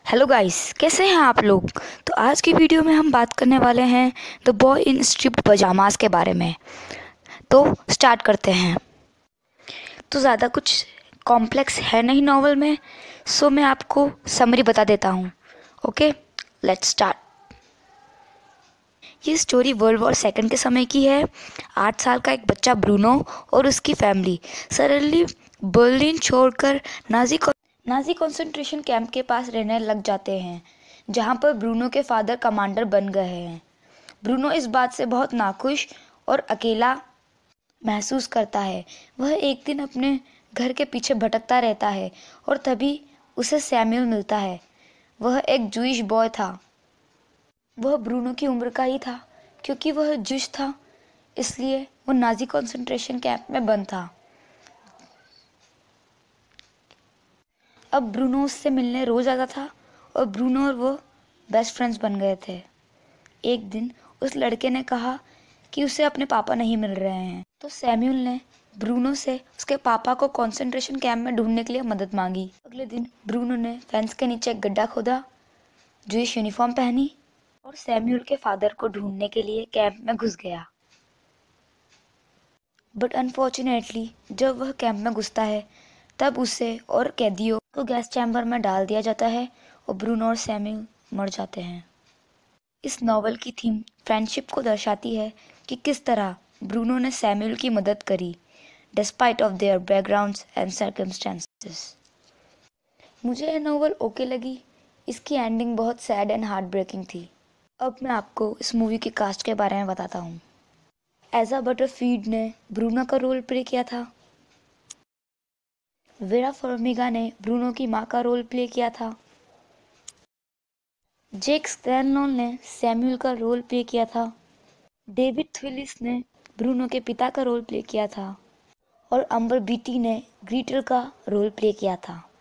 Hello guys, कैसे हैं आप लोग। तो आज की वीडियो में हम बात करने वाले हैं the boy in striped pyjamas के बारे में। तो स्टार्ट करते हैं। तो ज़्यादा कुछ कॉम्प्लेक्स है नहीं नॉवल में, सो मैं आपको समरी बता देता हूँ। Okay, let's start. ये स्टोरी वर्ल्ड वॉर सेकंड के समय की है। 8 साल का एक बच्चा ब्रूनो और उसकी फैमिली सडनली बर्लिन छोड़कर नाजी कंसंट्रेशन कैंप के पास रहने लग जाते हैं, जहां पर ब्रूनो के फादर कमांडर बन गए हैं। ब्रूनो इस बात से बहुत नाखुश और अकेला महसूस करता है। वह एक दिन अपने घर के पीछे भटकता रहता है और तभी उसे सैमुअल मिलता है। वह एक जूइश बॉय था। वह ब्रूनो की उम्र का ही था। क्योंकि वह जूश था, इसलिए वो नाजी कंसंट्रेशन कैंप में बंद था। अब ब्रूनो उससे मिलने रोज आता था और ब्रूनो और वो बेस्ट फ्रेंड्स बन गए थे। एक दिन उस लड़के ने कहा कि उसे अपने पापा नहीं मिल रहे हैं, तो सैमुअल ने ब्रूनो से उसके पापा को कंसंट्रेशन कैंप में ढूंढने के लिए मदद मांगी। अगले दिन ब्रूनो ने फेंस के नीचे एक गड्ढा खोदा, जूइश यूनिफॉर्म पहनी और सैमुअल के फादर को ढूंढने के लिए कैंप में घुस गया। बट अनफॉर्चुनेटली जब वह कैंप में घुसता है, तब उसे और कैदियों को गैस चैम्बर में डाल दिया जाता है और ब्रूनो और सैमुअल मर जाते हैं। इस नॉवल की थीम फ्रेंडशिप को दर्शाती है कि किस तरह ब्रूनो ने सैमुअल की मदद करी despite of their backgrounds and circumstances. मुझे यह नॉवल ओके लगी। इसकी एंडिंग बहुत सैड एंड हार्ट ब्रेकिंग थी। अब मैं आपको इस मूवी के कास्ट के बारे में बताता हूँ। एजा बटरफील्ड ने ब्रूनो का रोल प्ले किया था। वेरा फर्मिगा ने ब्रूनो की माँ का रोल प्ले किया था। जेक स्कैनलॉन ने सैमुअल का रोल प्ले किया था। डेविड थ्विलिस ने ब्रूनो के पिता का रोल प्ले किया था और अम्बर बीटी ने ग्रीटल का रोल प्ले किया था।